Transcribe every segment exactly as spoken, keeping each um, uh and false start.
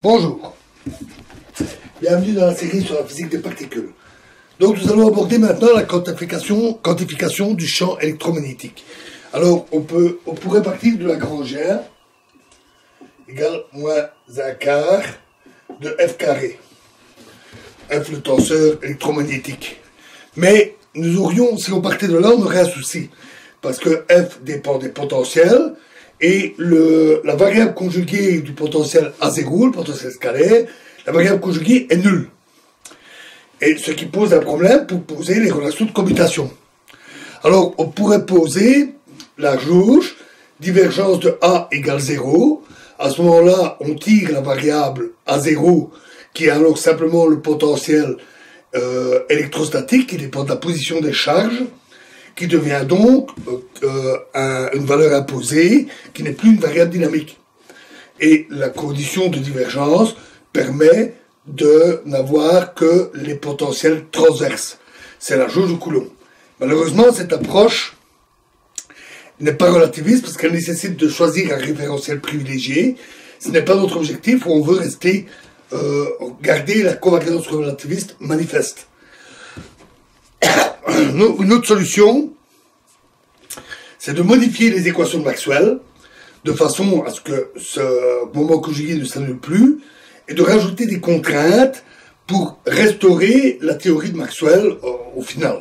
Bonjour, bienvenue dans la série sur la physique des particules. Donc nous allons aborder maintenant la quantification, quantification du champ électromagnétique. Alors on, peut, on pourrait partir de Lagrangienne égale moins un quart de F carré. F le tenseur électromagnétique. Mais nous aurions, si on partait de là, on aurait un souci. Parce que F dépend des potentiels et le, la variable conjuguée du potentiel A zéro, le potentiel scalaire, la variable conjuguée est nulle. Et ce qui pose un problème pour poser les relations de commutation. Alors on pourrait poser la jauge, divergence de A égale zéro. À ce moment-là, on tire la variable A zéro, qui est alors simplement le potentiel euh, électrostatique, qui dépend de la position des charges, qui devient donc euh, un, une valeur imposée, qui n'est plus une variable dynamique. Et la condition de divergence permet de n'avoir que les potentiels transverses. C'est la jauge de Coulomb. Malheureusement, cette approche n'est pas relativiste parce qu'elle nécessite de choisir un référentiel privilégié. Ce n'est pas notre objectif où on veut rester, euh, garder la covariance relativiste manifeste. Une autre solution, c'est de modifier les équations de Maxwell de façon à ce que ce moment conjugué ne s'annule plus et de rajouter des contraintes pour restaurer la théorie de Maxwell au, au final.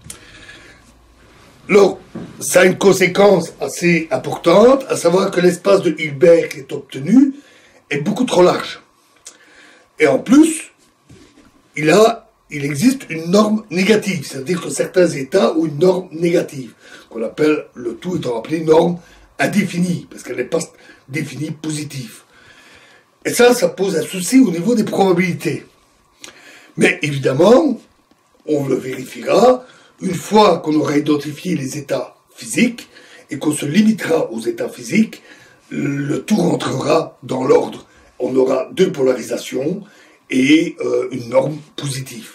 Alors, ça a une conséquence assez importante, à savoir que l'espace de Hilbert qui est obtenu est beaucoup trop large. Et en plus, il, a, il existe une norme négative, c'est-à-dire que certains états ont une norme négative, qu'on appelle, le tout étant appelé norme indéfinie, parce qu'elle n'est pas définie positive. Et ça, ça pose un souci au niveau des probabilités. Mais évidemment, on le vérifiera une fois qu'on aura identifié les états physiques et qu'on se limitera aux états physiques, le tout rentrera dans l'ordre. On aura deux polarisations et euh, une norme positive.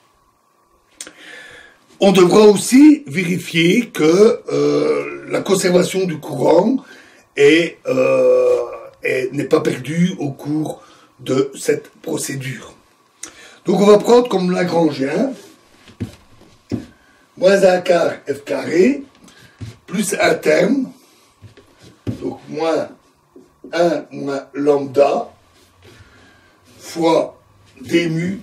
On devra aussi vérifier que euh, la conservation du courant est, euh, est, n'est pas perdue au cours de cette procédure. Donc on va prendre comme Lagrangien moins un quart F carré, plus un terme, donc moins un moins lambda, fois d mu,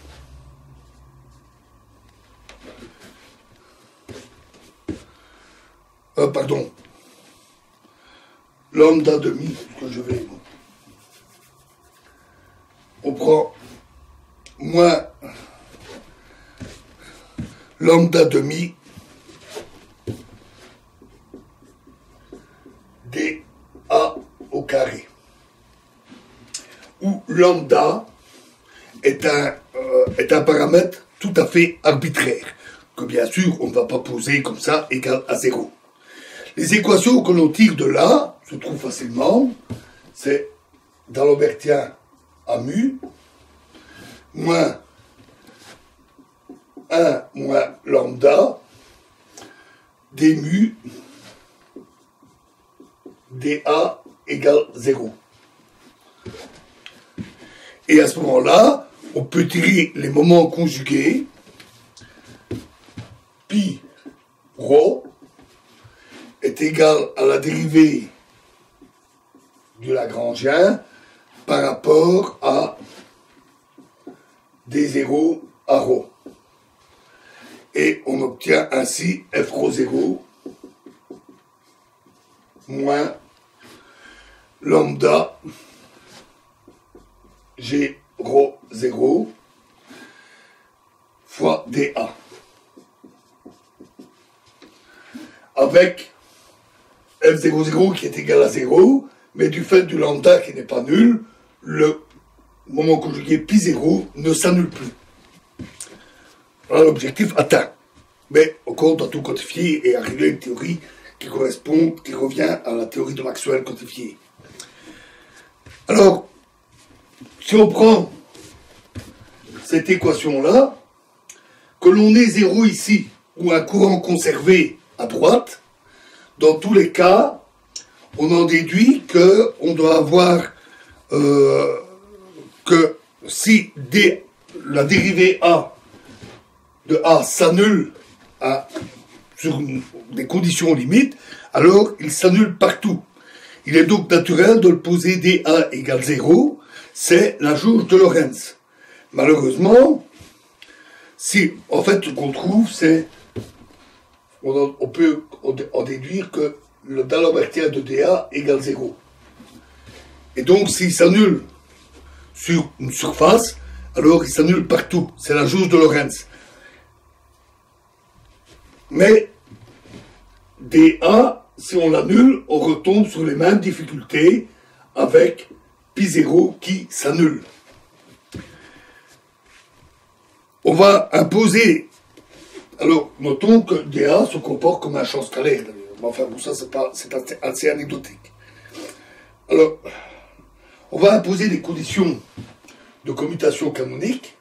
euh, pardon, lambda demi, que je vais, on prend moins lambda demi dA au carré, où lambda est un, euh, est un paramètre tout à fait arbitraire, que bien sûr on ne va pas poser comme ça égal à zéro. Les équations que l'on tire de là se trouvent facilement, c'est d'Albertien à mu, moins un moins lambda d mu dA égale zéro. Et à ce moment-là, on peut tirer les moments conjugués pi rho est égal à la dérivée du Lagrangien par rapport à d zéro à rho. Et on obtient ainsi F rho zéro moins lambda G rho zéro fois dA. Avec F zéro zéro qui est égal à zéro, mais du fait du lambda qui n'est pas nul, le moment conjugué pi zéro ne s'annule plus. Voilà l'objectif atteint. Mais on compte à tout quantifier et arriver à une théorie qui correspond, qui revient à la théorie de Maxwell quantifiée. Alors, si on prend cette équation-là, que l'on ait zéro ici, ou un courant conservé à droite, dans tous les cas, on en déduit qu'on doit avoir euh, si D, la dérivée A de A s'annule à, sur des conditions limites, alors il s'annule partout. Il est donc naturel de le poser dA égale zéro, c'est la jauge de Lorentz. Malheureusement, si, en fait, ce qu'on trouve, c'est, on, on peut en déduire que le D'Alembert de dA égale zéro. Et donc, s'il s'annule sur une surface, alors il s'annule partout. C'est la jauge de Lorentz. Mais dA, si on l'annule, on retombe sur les mêmes difficultés avec pi zéro qui s'annule. On va imposer, alors notons que dA se comporte comme un champ scalaire, enfin bon, ça c'est pas, c'est assez, assez anecdotique. Alors, on va imposer des conditions de commutation canonique.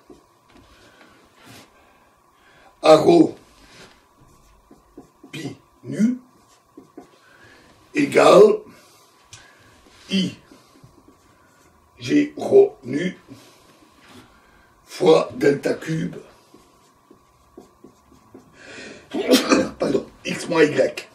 A rho pi nu égale I G rho nu fois delta cube pardon, x moins y.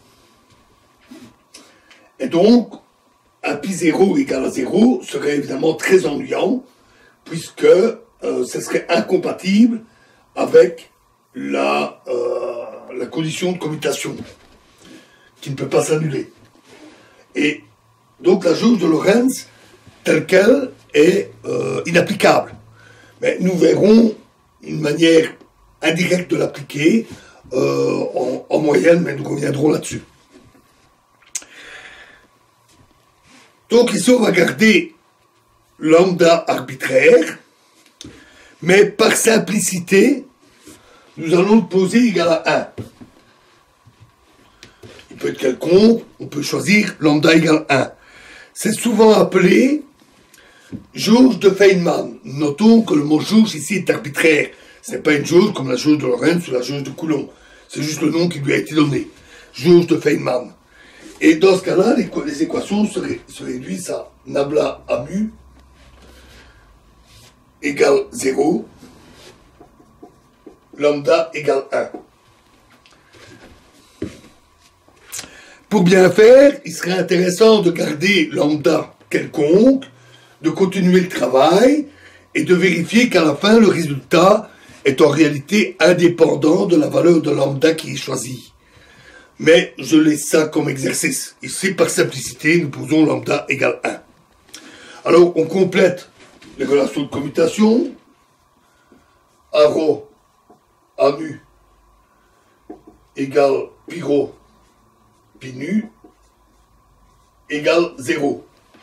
Et donc, un pi zéro égale à zéro serait évidemment très ennuyant, puisque euh, ce serait incompatible avec la, euh, la condition de commutation, qui ne peut pas s'annuler. Et donc la jauge de Lorentz, telle qu'elle, est euh, inapplicable. Mais nous verrons une manière indirecte de l'appliquer euh, en, en moyenne, mais nous reviendrons là-dessus. Donc ici, on va garder lambda arbitraire, mais par simplicité, nous allons le poser égal à un. Il peut être quelconque, on peut choisir lambda égale un. C'est souvent appelé jauge de Feynman. Notons que le mot jauge ici est arbitraire. Ce n'est pas une jauge comme la jauge de Lorentz ou la jauge de Coulomb. C'est juste le nom qui lui a été donné. Jauge de Feynman. Et dans ce cas-là, les, les équations se, ré, se réduisent à nabla à mu égale zéro, lambda égale un. Pour bien faire, il serait intéressant de garder lambda quelconque, de continuer le travail et de vérifier qu'à la fin, le résultat est en réalité indépendant de la valeur de lambda qui est choisie. Mais je laisse ça comme exercice. Ici, par simplicité, nous posons lambda égale un. Alors, on complète les relations de commutation. A rho, A mu, égale pi rho, pi nu, égale zéro.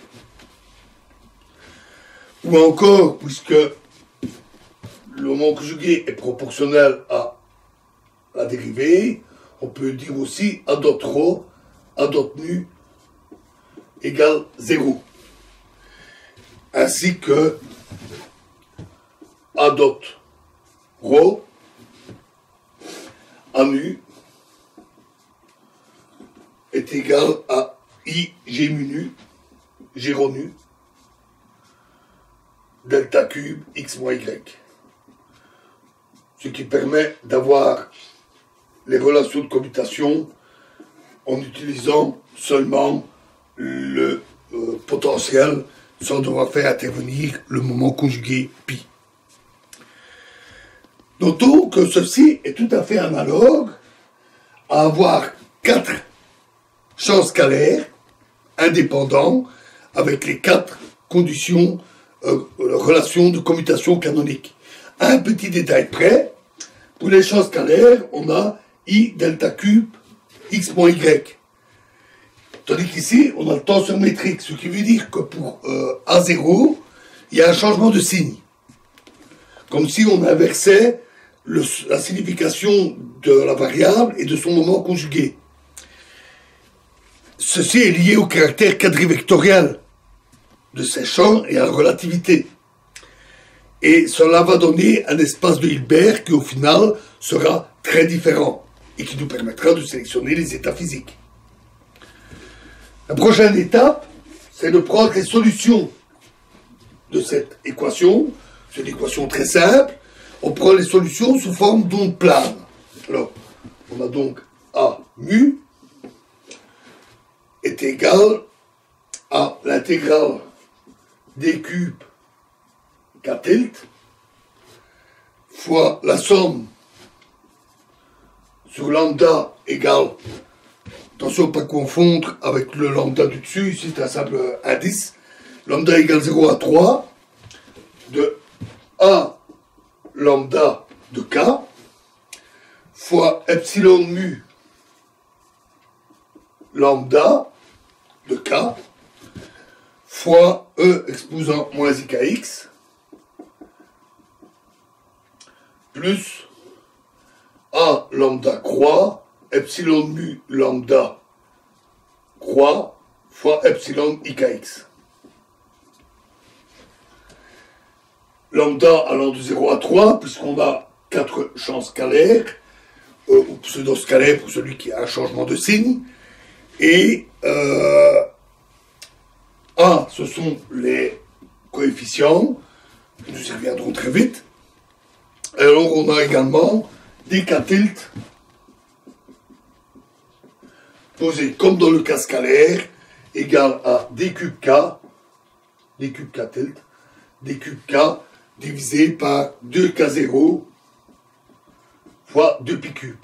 Ou encore, puisque le moment conjugué est proportionnel à la dérivée, on peut dire aussi A dot rho, A dot nu, égale zéro. Ainsi que A dot rho, A nu, est égal à I G mu nu, G rho nu, delta cube x moins y. Ce qui permet d'avoir les relations de commutation en utilisant seulement le euh, potentiel sans devoir faire intervenir le moment conjugué pi. Notons que ceci est tout à fait analogue à avoir quatre champs scalaires indépendants avec les quatre conditions, euh, relations de commutation canonique. Un petit détail près, pour les champs scalaires, on a I delta cube x moins y. Tandis qu'ici, on a le tenseur métrique, ce qui veut dire que pour euh, A zéro, il y a un changement de signe. Comme si on inversait le, la signification de la variable et de son moment conjugué. Ceci est lié au caractère quadrivectoriel de ces champs et à la relativité. Et cela va donner un espace de Hilbert qui, au final, sera très différent et qui nous permettra de sélectionner les états physiques. La prochaine étape, c'est de prendre les solutions de cette équation c'est une équation très simple. On prend les solutions sous forme d'onde plane. Alors, on a donc A mu est égal à l'intégrale d cube k tilde fois la somme sur lambda égale, attention pas confondre avec le lambda du dessus, ici c'est un simple indice, lambda égale zéro à trois de A lambda de k fois epsilon mu lambda de k fois E exposant moins I K X plus A lambda croix epsilon mu lambda croix fois epsilon I K X. Lambda allant de zéro à trois, puisqu'on a quatre champs scalaires, euh, ou pseudo-scalaires pour celui qui a un changement de signe, et euh, A, ce sont les coefficients, nous y reviendrons très vite. Alors on a également des k tilde posés comme dans le cas scalaire, égal à d cube k, d cube k tilde, d cube k divisé par deux k zéro fois deux pi cube.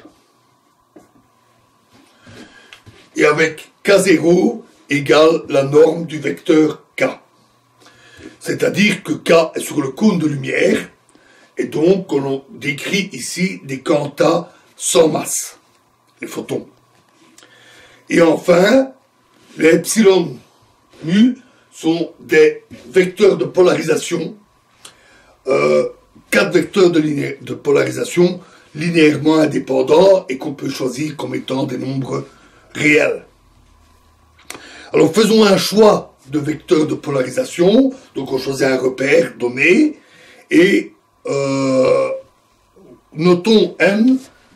Et avec k zéro égale la norme du vecteur k. C'est-à-dire que k est sur le cône de lumière, et donc on décrit ici des quantas sans masse, les photons. Et enfin, les epsilon mu sont des vecteurs de polarisation, euh, quatre vecteurs de, linéa de polarisation linéairement indépendants et qu'on peut choisir comme étant des nombres réels. Alors faisons un choix de vecteurs de polarisation, donc on choisit un repère donné, et euh, notons M,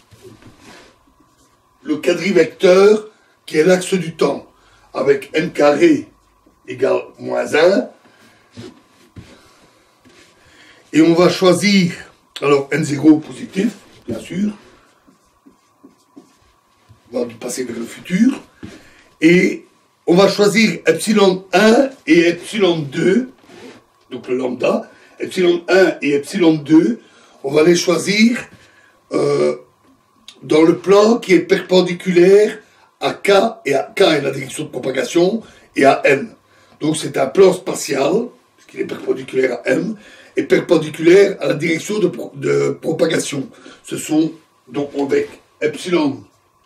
le quadrivecteur qui est l'axe du temps, avec n carré égale moins un, et on va choisir, alors n zéro positif, bien sûr, on va du passé vers le futur, et on va choisir epsilon un et epsilon deux, donc le lambda, epsilon un et epsilon deux, on va les choisir euh, dans le plan qui est perpendiculaire à K, et à K est la direction de propagation, et à M. Donc c'est un plan spatial, puisqu'il est perpendiculaire à M, et perpendiculaire à la direction de, pro de propagation. Ce sont donc avec epsilon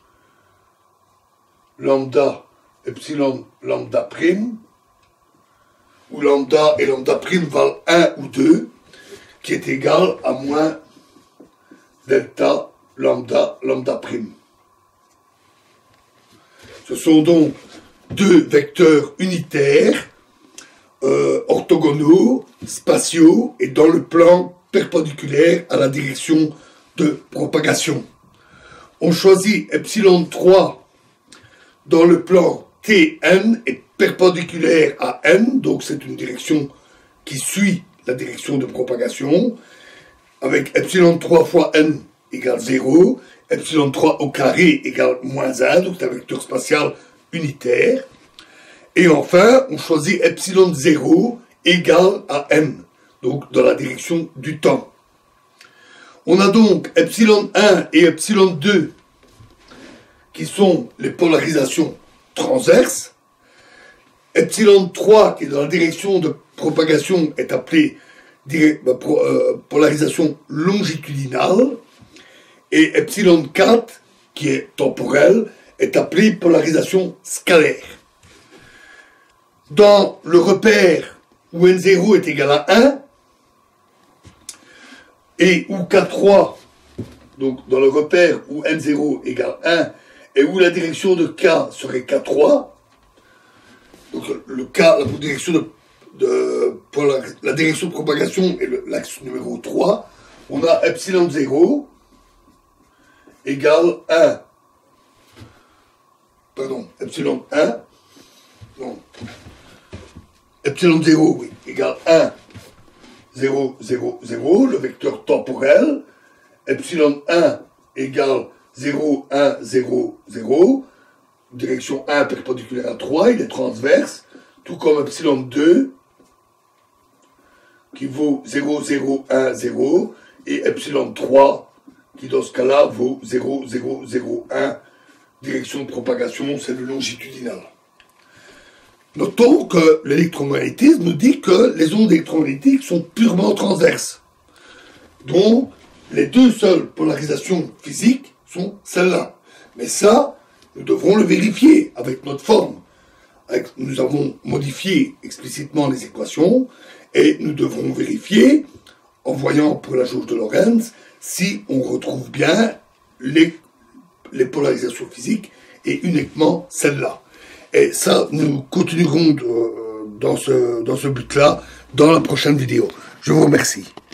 lambda, epsilon lambda prime, où lambda et lambda prime valent un ou deux, qui est égal à moins delta lambda lambda prime. Ce sont donc deux vecteurs unitaires, euh, orthogonaux, spatiaux, et dans le plan perpendiculaire à la direction de propagation. On choisit epsilon trois dans le plan T n est perpendiculaire à n, donc c'est une direction qui suit la direction de propagation, avec epsilon trois fois n égale zéro, epsilon trois au carré égale moins un, donc c'est un vecteur spatial unitaire. Et enfin, on choisit epsilon zéro égale à m, donc dans la direction du temps. On a donc epsilon un et epsilon deux qui sont les polarisations transverses. Epsilon trois qui est dans la direction de propagation est appelé polarisation longitudinale. Et epsilon quatre, qui est temporelle, est appelée polarisation scalaire. Dans le repère où n zéro est égal à un, et où k trois, donc dans le repère où n zéro égale un, et où la direction de k serait k trois, donc le k, la direction de, de la direction de propagation est l'axe numéro trois, on a epsilon zéro égale un, pardon, epsilon un, non, epsilon zéro, oui, égale un zéro, zéro, zéro, le vecteur temporel, epsilon un égale zéro, un, zéro, zéro, direction un perpendiculaire à trois, il est transverse, tout comme epsilon deux, qui vaut zéro, zéro, un, zéro, et epsilon trois, qui dans ce cas-là vaut zéro, zéro, zéro, un, direction de propagation, c'est le longitudinal. Notons que l'électromagnétisme nous dit que les ondes électromagnétiques sont purement transverses, dont les deux seules polarisations physiques sont celles-là. Mais ça, nous devrons le vérifier avec notre forme. Nous avons modifié explicitement les équations et nous devrons vérifier, en voyant pour la jauge de Lorentz, si on retrouve bien les, les polarisations physiques et uniquement celles-là. Et ça, nous continuerons de, dans ce, dans ce but-là dans la prochaine vidéo. Je vous remercie.